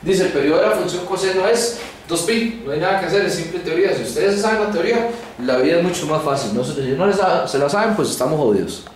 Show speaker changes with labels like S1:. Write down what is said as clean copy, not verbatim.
S1: Dice, el periodo de la función coseno es 2pi, no hay nada que hacer, es simple teoría. Si ustedes saben la teoría, la vida es mucho más fácil. No, si no se la saben, pues estamos jodidos.